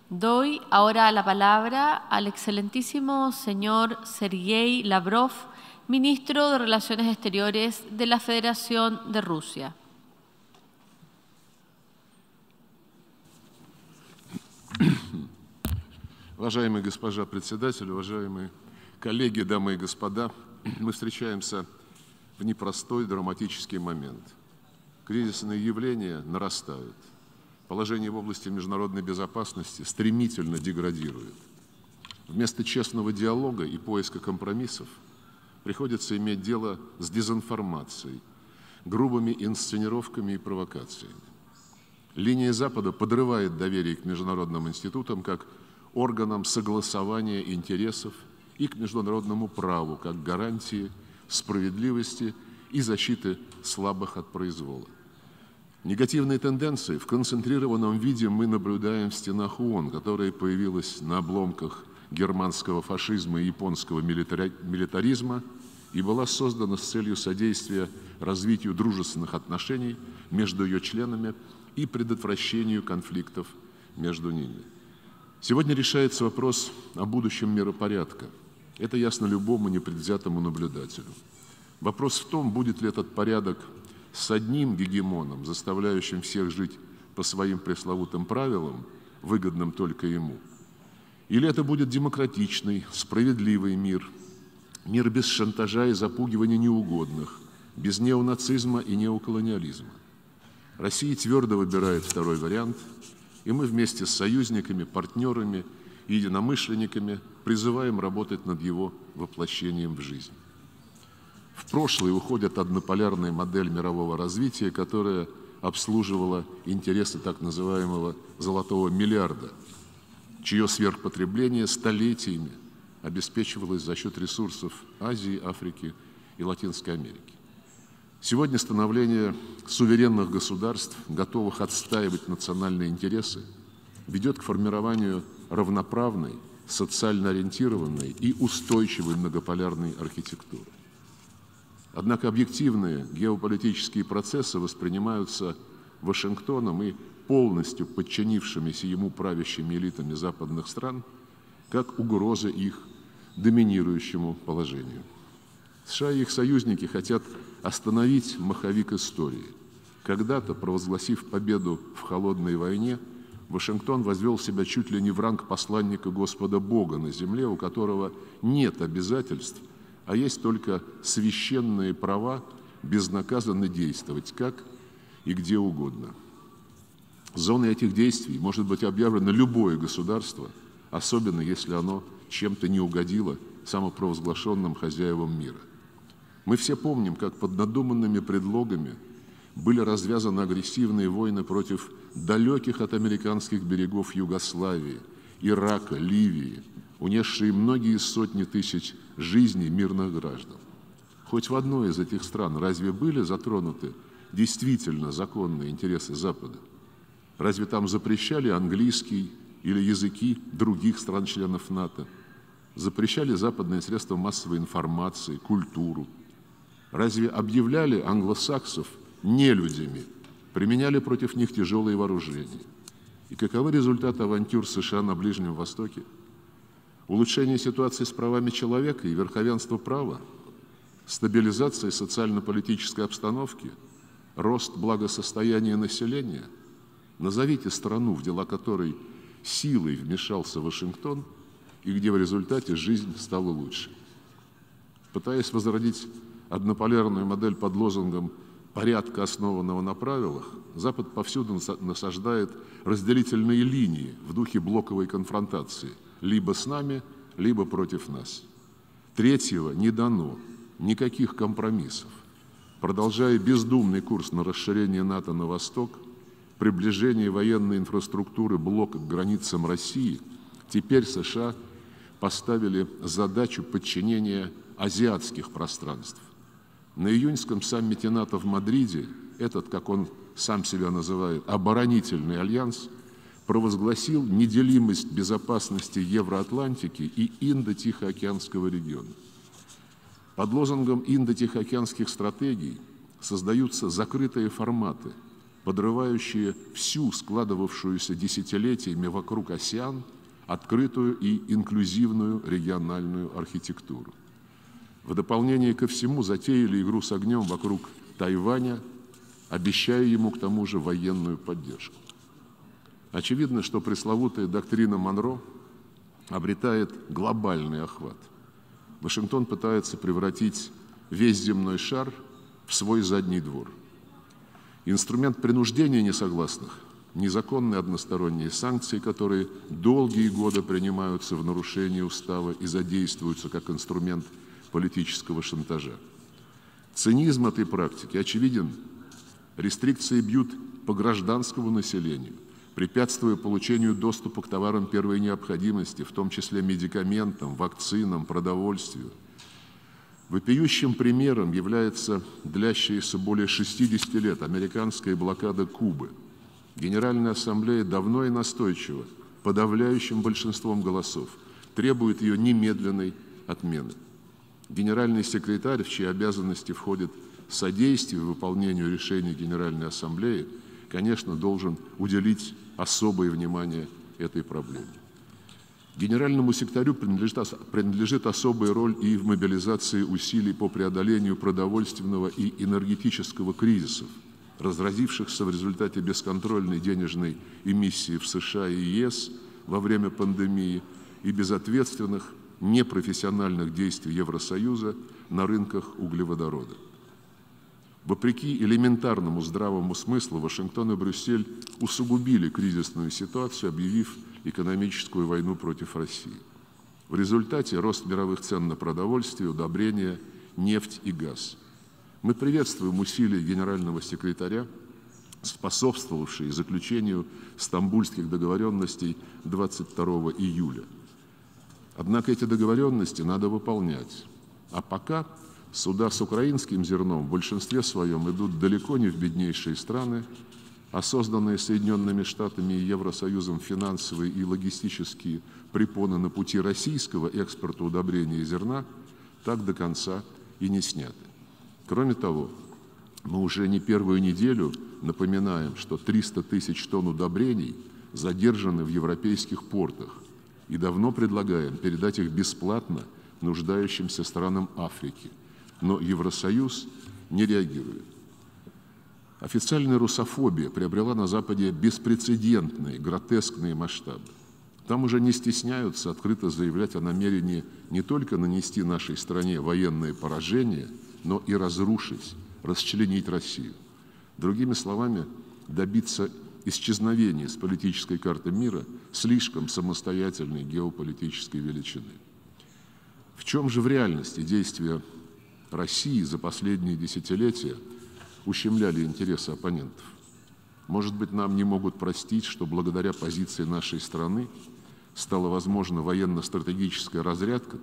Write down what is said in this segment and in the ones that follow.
Doy ahora la palabra al excelentísimo señor Sergei Lavrov, ministro de Relaciones Exteriores de la Federación de Rusia. Уважаемая госпожа председатель, уважаемые коллеги, дамы и господа, мы встречаемся в непростой драматический момент. Кризисные явления нарастают. Положение в области международной безопасности стремительно деградирует. Вместо честного диалога и поиска компромиссов приходится иметь дело с дезинформацией, грубыми инсценировками и провокациями. Линия Запада подрывает доверие к международным институтам как органам согласования интересов и к международному праву как гарантии справедливости и защиты слабых от произвола. Негативные тенденции в концентрированном виде мы наблюдаем в стенах ООН, которая появилась на обломках германского фашизма и японского милитаризма и была создана с целью содействия развитию дружественных отношений между ее членами и предотвращению конфликтов между ними. Сегодня решается вопрос о будущем миропорядка. Это ясно любому непредвзятому наблюдателю. Вопрос в том, будет ли этот порядок с одним гегемоном, заставляющим всех жить по своим пресловутым правилам, выгодным только ему, или это будет демократичный, справедливый мир, мир без шантажа и запугивания неугодных, без неонацизма и неоколониализма. Россия твердо выбирает второй вариант, и мы вместе с союзниками, партнерами и единомышленниками призываем работать над его воплощением в жизнь. В прошлое уходит однополярная модель мирового развития, которая обслуживала интересы так называемого «золотого миллиарда», чье сверхпотребление столетиями обеспечивалось за счет ресурсов Азии, Африки и Латинской Америки. Сегодня становление суверенных государств, готовых отстаивать национальные интересы, ведет к формированию равноправной, социально ориентированной и устойчивой многополярной архитектуры. Однако объективные геополитические процессы воспринимаются Вашингтоном и полностью подчинившимися ему правящими элитами западных стран как угроза их доминирующему положению. США и их союзники хотят остановить маховик истории. Когда-то, провозгласив победу в холодной войне, Вашингтон возвел себя чуть ли не в ранг посланника Господа Бога на земле, у которого нет обязательств, а есть только священные права безнаказанно действовать как и где угодно. Зоной этих действий может быть объявлено любое государство, особенно если оно чем-то не угодило самопровозглашенным хозяевам мира. Мы все помним, как под надуманными предлогами были развязаны агрессивные войны против далеких от американских берегов Югославии, Ирака, Ливии, унесшие многие сотни тысяч жизней мирных граждан. Хоть в одной из этих стран разве были затронуты действительно законные интересы Запада? Разве там запрещали английский или языки других стран-членов НАТО? Запрещали западные средства массовой информации, культуру? Разве объявляли англосаксов нелюдями, применяли против них тяжелые вооружения? И каковы результаты авантюр США на Ближнем Востоке? Улучшение ситуации с правами человека и верховенство права, стабилизация социально-политической обстановки, рост благосостояния населения. Назовите страну, в дела которой силой вмешался Вашингтон и где в результате жизнь стала лучше. Пытаясь возродить однополярную модель под лозунгом порядка, основанного на правилах, Запад повсюду насаждает разделительные линии в духе блоковой конфронтации – либо с нами, либо против нас. Третьего не дано, никаких компромиссов. Продолжая бездумный курс на расширение НАТО на восток, приближение военной инфраструктуры блока к границам России, теперь США поставили задачу подчинения азиатских пространств. На июньском саммите НАТО в Мадриде этот, как он сам себя называет, оборонительный альянс провозгласил неделимость безопасности Евроатлантики и Индо-Тихоокеанского региона. Под лозунгом индо-тихоокеанских стратегий создаются закрытые форматы, подрывающие всю складывавшуюся десятилетиями вокруг АСЕАН открытую и инклюзивную региональную архитектуру. В дополнение ко всему затеяли игру с огнем вокруг Тайваня, обещая ему к тому же военную поддержку. Очевидно, что пресловутая доктрина Монро обретает глобальный охват. Вашингтон пытается превратить весь земной шар в свой задний двор. Инструмент принуждения несогласных – незаконные односторонние санкции, которые долгие годы принимаются в нарушении устава и задействуются как инструмент политического шантажа. Цинизм этой практики очевиден. Рестрикции бьют по гражданскому населению, препятствуя получению доступа к товарам первой необходимости, в том числе медикаментам, вакцинам, продовольствию. Вопиющим примером является длящаяся более 60 лет американская блокада Кубы. Генеральная ассамблея давно и настойчиво, подавляющим большинством голосов, требует ее немедленной отмены. Генеральный секретарь, в чьи обязанности входит содействие выполнению решений Генеральной ассамблеи, конечно, должен уделить особое внимание этой проблеме. Генеральному секретарю принадлежит особая роль и в мобилизации усилий по преодолению продовольственного и энергетического кризисов, разразившихся в результате бесконтрольной денежной эмиссии в США и ЕС во время пандемии и безответственных, непрофессиональных действий Евросоюза на рынках углеводорода. Вопреки элементарному здравому смыслу, Вашингтон и Брюссель усугубили кризисную ситуацию, объявив экономическую войну против России. В результате рост мировых цен на продовольствие, удобрения, нефть и газ. Мы приветствуем усилия генерального секретаря, способствовавшие заключению стамбульских договоренностей 22 июля. Однако эти договоренности надо выполнять. А пока суда с украинским зерном в большинстве своем идут далеко не в беднейшие страны, а созданные Соединенными Штатами и Евросоюзом финансовые и логистические препоны на пути российского экспорта удобрений и зерна так до конца и не сняты. Кроме того, мы уже не первую неделю напоминаем, что 300 тысяч тонн удобрений задержаны в европейских портах и давно предлагаем передать их бесплатно нуждающимся странам Африки. Но Евросоюз не реагирует. Официальная русофобия приобрела на Западе беспрецедентные, гротескные масштабы. Там уже не стесняются открыто заявлять о намерении не только нанести нашей стране военное поражение, но и разрушить, расчленить Россию. Другими словами, добиться исчезновения с политической карты мира слишком самостоятельной геополитической величины. В чем же в реальности действия России за последние десятилетия ущемляли интересы оппонентов? Может быть, нам не могут простить, что благодаря позиции нашей страны стала возможна военно-стратегическая разрядка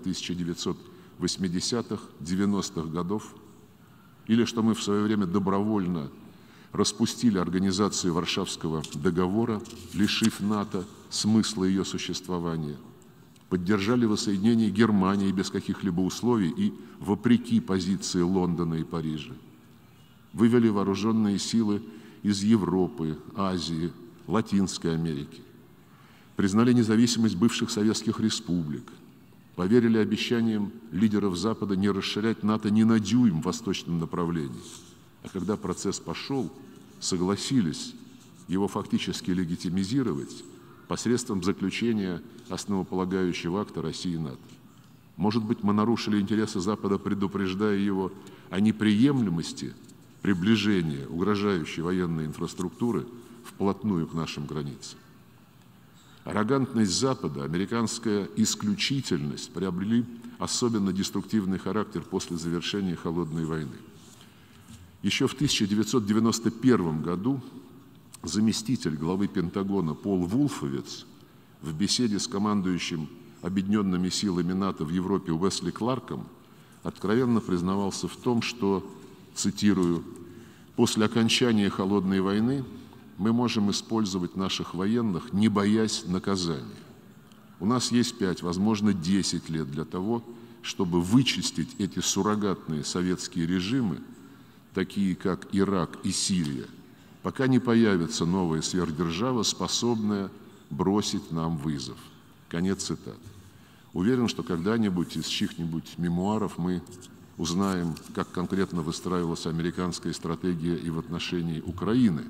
1980-х, 90-х годов, или что мы в свое время добровольно распустили организацию Варшавского договора, лишив НАТО смысла ее существования, поддержали воссоединение Германии без каких-либо условий и вопреки позиции Лондона и Парижа, вывели вооруженные силы из Европы, Азии, Латинской Америки, признали независимость бывших советских республик, поверили обещаниям лидеров Запада не расширять НАТО ни на дюйм в восточном направлении. А когда процесс пошел, согласились его фактически легитимизировать посредством заключения основополагающего акта России и НАТО. Может быть, мы нарушили интересы Запада, предупреждая его о неприемлемости приближения угрожающей военной инфраструктуры вплотную к нашим границам. Аррогантность Запада, американская исключительность приобрели особенно деструктивный характер после завершения Холодной войны. Еще в 1991 году заместитель главы Пентагона Пол Вулфовец в беседе с командующим объединенными силами НАТО в Европе Уэсли Кларком откровенно признавался в том, что, цитирую, «после окончания Холодной войны мы можем использовать наших военных, не боясь наказания. У нас есть 5, возможно, 10 лет для того, чтобы вычистить эти суррогатные советские режимы, такие как Ирак и Сирия, пока не появится новая сверхдержава, способная бросить нам вызов. Конец цитаты. Уверен, что когда-нибудь из чьих-нибудь мемуаров мы узнаем, как конкретно выстраивалась американская стратегия и в отношении Украины.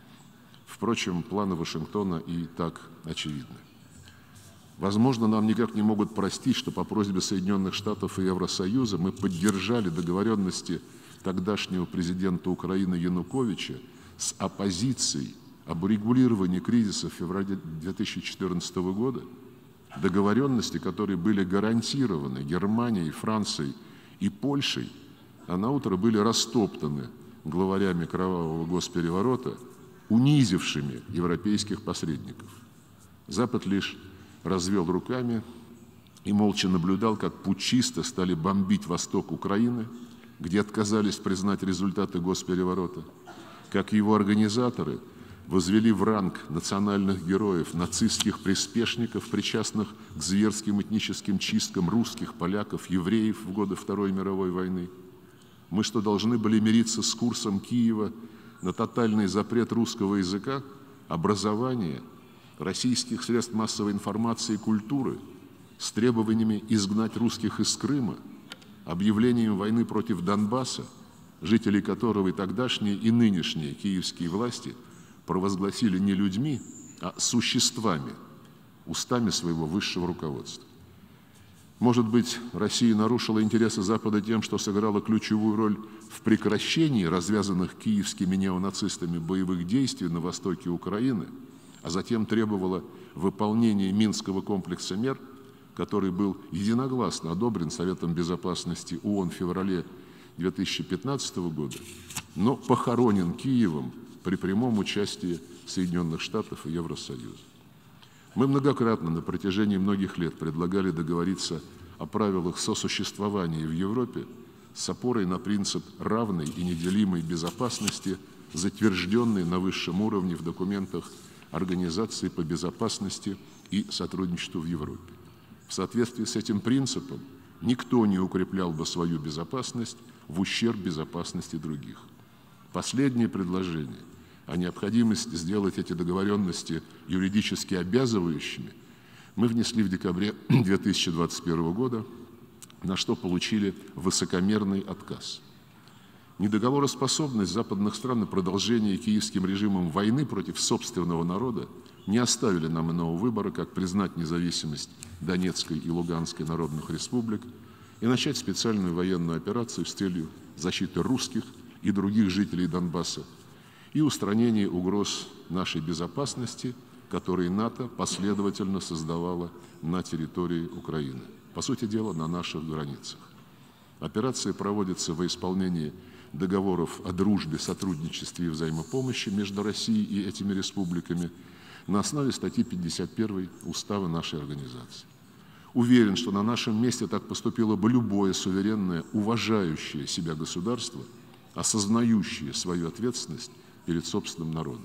Впрочем, планы Вашингтона и так очевидны. Возможно, нам никак не могут простить, что по просьбе Соединенных Штатов и Евросоюза мы поддержали договоренности тогдашнего президента Украины Януковича с оппозицией об урегулировании кризиса в феврале 2014 года, договоренности, которые были гарантированы Германией, Францией и Польшей, а наутро были растоптаны главарями кровавого госпереворота, унизившими европейских посредников. Запад лишь развел руками и молча наблюдал, как путчисты стали бомбить восток Украины, где отказались признать результаты госпереворота, как его организаторы возвели в ранг национальных героев нацистских приспешников, причастных к зверским этническим чисткам русских, поляков, евреев в годы Второй мировой войны. Мы что, должны были мириться с курсом Киева на тотальный запрет русского языка, образования, российских средств массовой информации и культуры, с требованиями изгнать русских из Крыма, объявлением войны против Донбасса, жителей которого и тогдашние, и нынешние киевские власти провозгласили не людьми, а существами, устами своего высшего руководства. Может быть, Россия нарушила интересы Запада тем, что сыграла ключевую роль в прекращении развязанных киевскими неонацистами боевых действий на востоке Украины, а затем требовала выполнения Минского комплекса мер, который был единогласно одобрен Советом Безопасности ООН в феврале 2015 года, но похоронен Киевом при прямом участии Соединенных Штатов и Евросоюза. Мы многократно на протяжении многих лет предлагали договориться о правилах сосуществования в Европе с опорой на принцип равной и неделимой безопасности, затвержденный на высшем уровне в документах Организации по безопасности и сотрудничеству в Европе. В соответствии с этим принципом никто не укреплял бы свою безопасность в ущерб безопасности других. Последнее предложение о необходимости сделать эти договоренности юридически обязывающими мы внесли в декабре 2021 года, на что получили высокомерный отказ. Недоговороспособность западных стран и продолжение киевским режимом войны против собственного народа не оставили нам иного выбора, как признать независимость Донецкой и Луганской народных республик и начать специальную военную операцию с целью защиты русских и других жителей Донбасса и устранения угроз нашей безопасности, которые НАТО последовательно создавала на территории Украины, по сути дела, на наших границах. Операция проводится во исполнении договоров о дружбе, сотрудничестве и взаимопомощи между Россией и этими республиками на основе статьи 51 Устава нашей организации. Уверен, что на нашем месте так поступило бы любое суверенное, уважающее себя государство, осознающее свою ответственность перед собственным народом.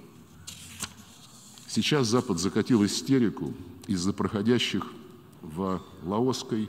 Сейчас Запад закатил истерику из-за проходящих в Лаосской,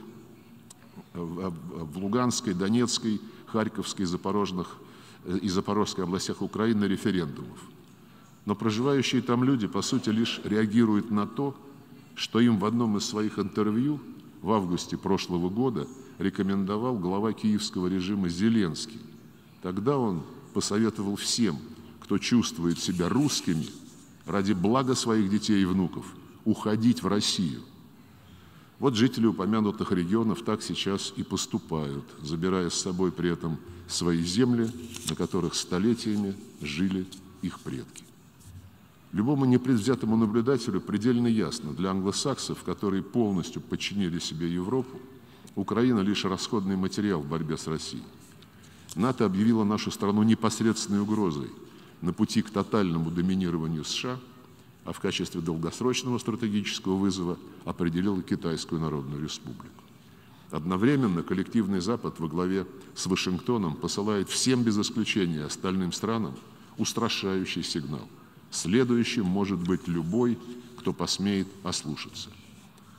в Луганской, Донецкой, Харьковской и Запорожской областях Украины референдумов. Но проживающие там люди, по сути, лишь реагируют на то, что им в одном из своих интервью в августе прошлого года рекомендовал глава киевского режима Зеленский. Тогда он посоветовал всем, кто чувствует себя русскими, ради блага своих детей и внуков, уходить в Россию. Вот жители упомянутых регионов так сейчас и поступают, забирая с собой при этом свои земли, на которых столетиями жили их предки. Любому непредвзятому наблюдателю предельно ясно, для англосаксов, которые полностью подчинили себе Европу, Украина лишь расходный материал в борьбе с Россией. НАТО объявило нашу страну непосредственной угрозой на пути к тотальному доминированию США, а в качестве долгосрочного стратегического вызова определил Китайскую Народную Республику. Одновременно коллективный Запад во главе с Вашингтоном посылает всем без исключения остальным странам устрашающий сигнал. Следующим может быть любой, кто посмеет ослушаться.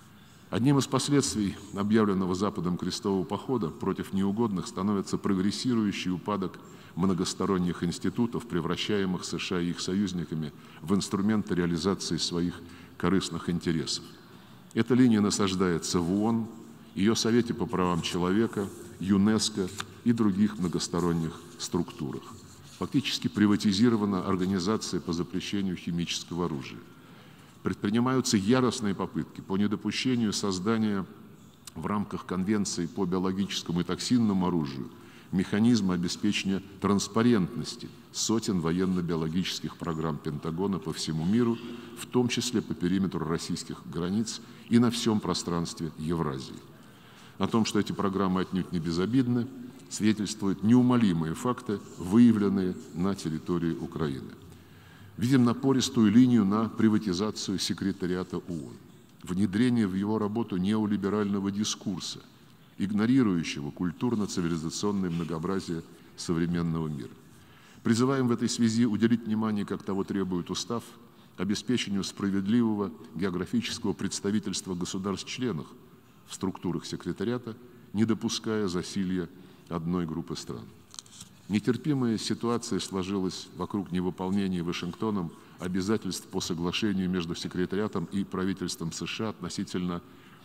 Одним из последствий объявленного Западом крестового похода против неугодных становится прогрессирующий упадок многосторонних институтов, превращаемых США и их союзниками в инструменты реализации своих корыстных интересов. Эта линия насаждается в ООН, ее Совете по правам человека, ЮНЕСКО и других многосторонних структурах. Фактически приватизирована организация по запрещению химического оружия. Предпринимаются яростные попытки по недопущению создания в рамках Конвенции по биологическому и токсинному оружию механизма обеспечения транспарентности сотен военно-биологических программ Пентагона по всему миру, в том числе по периметру российских границ и на всем пространстве Евразии. О том, что эти программы отнюдь не безобидны, свидетельствуют неумолимые факты, выявленные на территории Украины. Видим напористую линию на приватизацию секретариата ООН, внедрение в его работу неолиберального дискурса, игнорирующего культурно-цивилизационное многообразие современного мира. Призываем в этой связи уделить внимание, как того требует устав, обеспечению справедливого географического представительства государств-членов в структурах секретариата, не допуская засилья одной группы стран. Нетерпимая ситуация сложилась вокруг невыполнения Вашингтоном обязательств по соглашению между секретариатом и правительством США относительно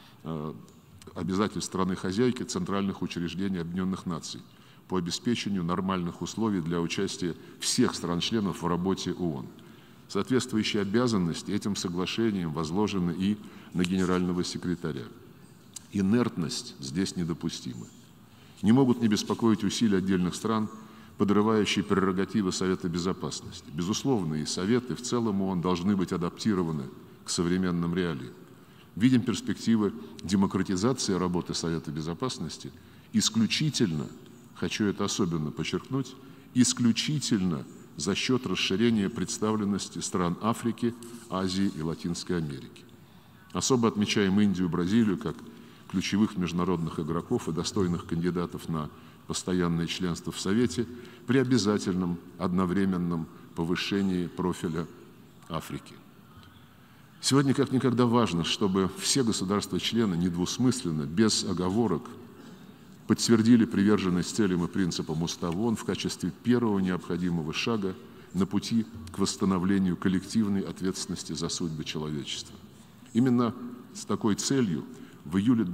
обязательств страны-хозяйки центральных учреждений Объединенных Наций по обеспечению нормальных условий для участия всех стран-членов в работе ООН. Соответствующие обязанности этим соглашением возложены и на генерального секретаря. Инертность здесь недопустима. Не могут не беспокоить усилия отдельных стран, подрывающие прерогативы Совета Безопасности. Безусловно, и Советы в целом ООН должны быть адаптированы к современным реалиям. Видим перспективы демократизации работы Совета Безопасности исключительно, хочу это особенно подчеркнуть, исключительно за счет расширения представленности стран Африки, Азии и Латинской Америки. Особо отмечаем Индию и Бразилию как ключевых международных игроков и достойных кандидатов на постоянное членство в Совете при обязательном одновременном повышении профиля Африки. Сегодня как никогда важно, чтобы все государства-члены недвусмысленно, без оговорок, подтвердили приверженность целям и принципам Устава ООН в качестве первого необходимого шага на пути к восстановлению коллективной ответственности за судьбы человечества. Именно с такой целью в июле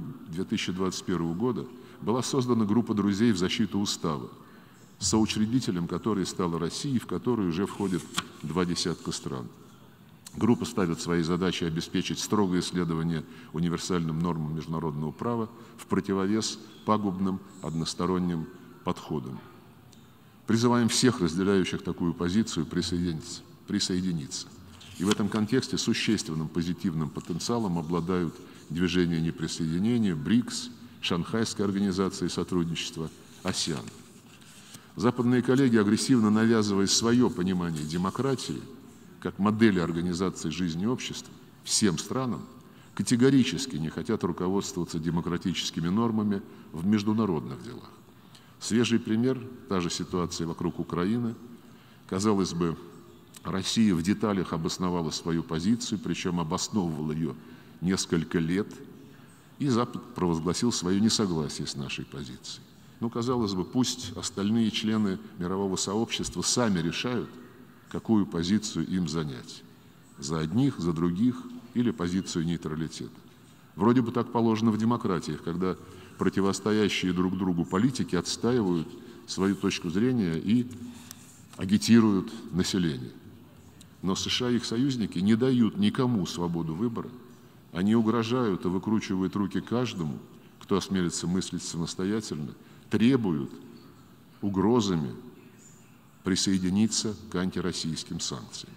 2021 года была создана группа друзей в защиту Устава, соучредителем которой стала Россия, в которую уже входит 20 стран. Группа ставит своей задачей обеспечить строгое следование универсальным нормам международного права в противовес пагубным односторонним подходам. Призываем всех, разделяющих такую позицию, присоединиться. И в этом контексте существенным позитивным потенциалом обладают движение неприсоединения, БРИКС, Шанхайская организация сотрудничества, АСЕАН. Западные коллеги, агрессивно навязывая свое понимание демократии как модели организации жизни общества всем странам, категорически не хотят руководствоваться демократическими нормами в международных делах. Свежий пример – та же ситуация вокруг Украины. Казалось бы, Россия в деталях обосновала свою позицию, причем обосновывала ее несколько лет, и Запад провозгласил свое несогласие с нашей позицией. Ну, казалось бы, пусть остальные члены мирового сообщества сами решают, какую позицию им занять. За одних, за других или позицию нейтралитета. Вроде бы так положено в демократиях, когда противостоящие друг другу политики отстаивают свою точку зрения и агитируют население. Но США и их союзники не дают никому свободу выбора. Они угрожают и выкручивают руки каждому, кто осмелится мыслить самостоятельно, требуют угрозами присоединиться к антироссийским санкциям.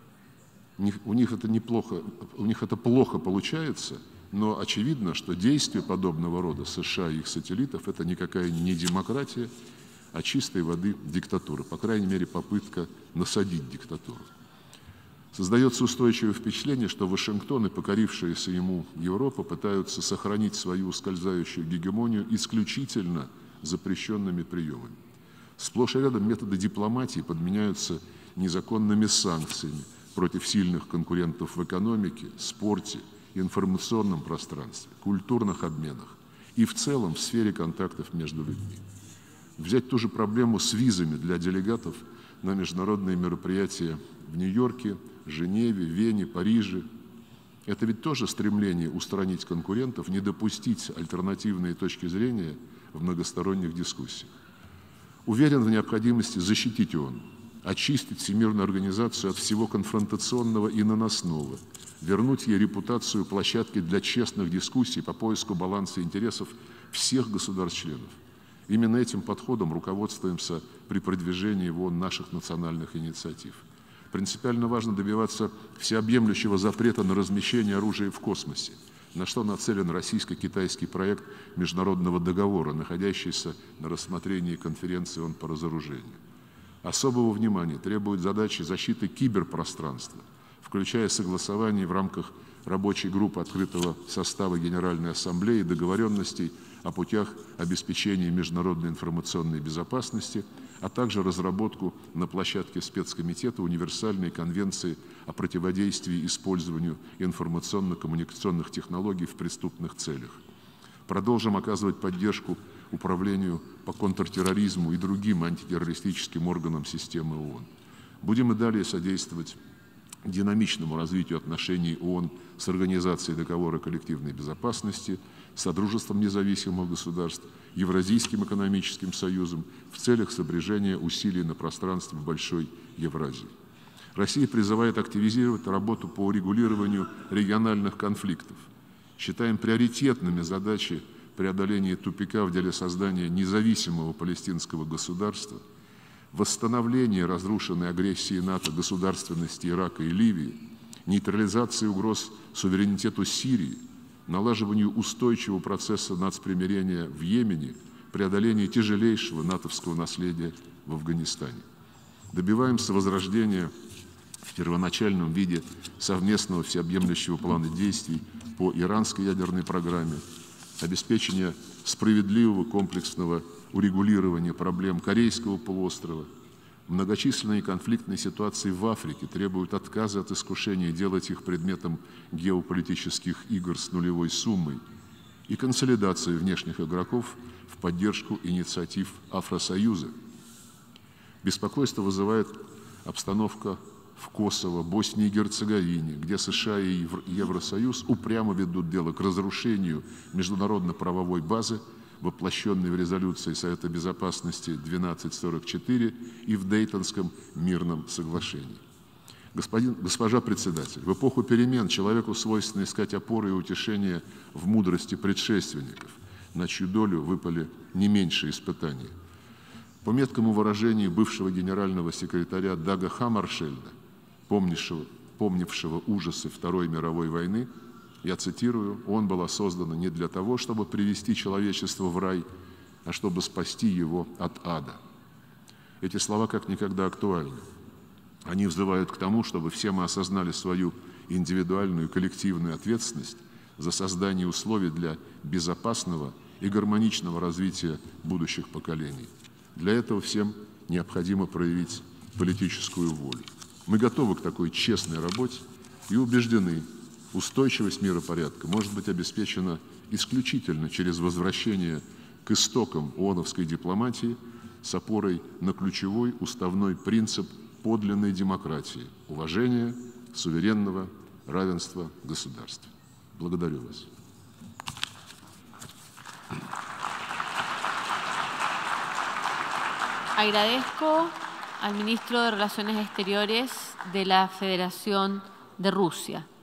У них это плохо получается, но очевидно, что действия подобного рода США и их сателлитов – это никакая не демократия, а чистой воды диктатура, по крайней мере, попытка насадить диктатуру. Создается устойчивое впечатление, что Вашингтон и покорившаяся ему Европа пытаются сохранить свою ускользающую гегемонию исключительно запрещенными приемами. Сплошь и рядом методы дипломатии подменяются незаконными санкциями против сильных конкурентов в экономике, спорте информационном пространстве, культурных обменах и в целом в сфере контактов между людьми. Взять ту же проблему с визами для делегатов на международные мероприятия в Нью-Йорке, Женеве, Вене, Париже. Это ведь тоже стремление устранить конкурентов, не допустить альтернативные точки зрения в многосторонних дискуссиях. Уверен в необходимости защитить ООН, очистить Всемирную организацию от всего конфронтационного и наносного, вернуть ей репутацию площадки для честных дискуссий по поиску баланса интересов всех государств-членов. Именно этим подходом руководствуемся при продвижении в ООН наших национальных инициатив. Принципиально важно добиваться всеобъемлющего запрета на размещение оружия в космосе, на что нацелен российско-китайский проект международного договора, находящийся на рассмотрении конференции ООН по разоружению. Особого внимания требуют задачи защиты киберпространства, включая согласование в рамках рабочей группы открытого состава Генеральной Ассамблеи договоренностей о путях обеспечения международной информационной безопасности, а также разработку на площадке спецкомитета универсальной конвенции о противодействии использованию информационно-коммуникационных технологий в преступных целях. Продолжим оказывать поддержку Управлению по контртерроризму и другим антитеррористическим органам системы ООН. Будем и далее содействовать динамичному развитию отношений ООН с Организацией договора коллективной безопасности, Содружеством независимых государств, Евразийским экономическим союзом в целях сопряжения усилий на пространстве Большой Евразии. Россия призывает активизировать работу по урегулированию региональных конфликтов. Считаем приоритетными задачи преодоления тупика в деле создания независимого палестинского государства, восстановление разрушенной агрессии НАТО государственности Ирака и Ливии, нейтрализации угроз суверенитету Сирии, налаживанию устойчивого процесса нацпримирения в Йемене, преодоление тяжелейшего натовского наследия в Афганистане. Добиваемся возрождения в первоначальном виде совместного всеобъемлющего плана действий по иранской ядерной программе, обеспечения справедливого комплексного урегулирования проблем Корейского полуострова. Многочисленные конфликтные ситуации в Африке требуют отказа от искушения делать их предметом геополитических игр с нулевой суммой и консолидации внешних игроков в поддержку инициатив Афросоюза. Беспокойство вызывает обстановка в Косово, Боснии и Герцеговине, где США и Евросоюз упрямо ведут дело к разрушению международно-правовой базы, воплощенной в резолюции Совета Безопасности 1244 и в Дейтонском мирном соглашении. Госпожа председатель, в эпоху перемен человеку свойственно искать опоры и утешения в мудрости предшественников, на чью долю выпали не меньшие испытания. По меткому выражению бывшего генерального секретаря Дага Хаммаршельда, помнившего ужасы Второй мировой войны, я цитирую: «ООН была создана не для того, чтобы привести человечество в рай, а чтобы спасти его от ада». Эти слова как никогда актуальны. Они взывают к тому, чтобы все мы осознали свою индивидуальную и коллективную ответственность за создание условий для безопасного и гармоничного развития будущих поколений. Для этого всем необходимо проявить политическую волю. Мы готовы к такой честной работе и убеждены, устойчивость миропорядка может быть обеспечена исключительно через возвращение к истокам ООНовской дипломатии с опорой на ключевой уставной принцип подлинной демократии – уважения суверенного равенства государств. Благодарю вас. Agradezco al ministro de Relaciones Exteriores de la Federación de Rusia.